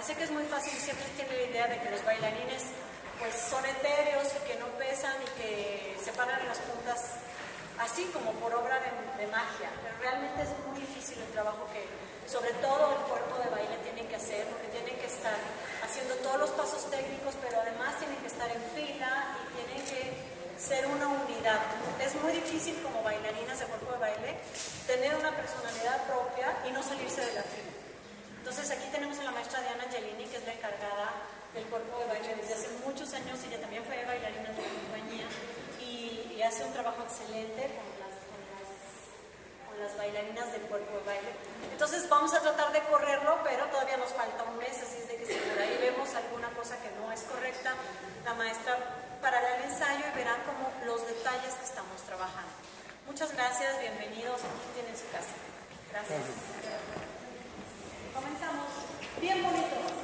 sé que es muy fácil, siempre tiene la idea de que los bailarines pues son etéreos y que no pesan y que se paran en las puntas así como por obra de magia, pero realmente es muy difícil el trabajo que sobre todo el cuerpo de baile tiene que hacer, porque tienen que estar haciendo todos los pasos técnicos, pero además tienen que estar en fila y tienen que ser una unidad. Es muy difícil como bailarinas de cuerpo de baile tener una personalidad propia y no salirse de la fila. Entonces aquí tenemos a la maestra Diana Angelini, que es la encargada del cuerpo de baile desde hace muchos años. Ella también fue bailarina de la compañía y hace un trabajo excelente con las bailarinas del cuerpo de baile. Entonces vamos a tratar de correrlo, pero todavía nos falta un mes, así es de que si por ahí vemos alguna cosa que no es correcta, la maestra parará el ensayo y verán como los detalles que estamos trabajando. Muchas gracias, bienvenidos, aquí tienen su casa. Gracias. Comenzamos. Bien bonito.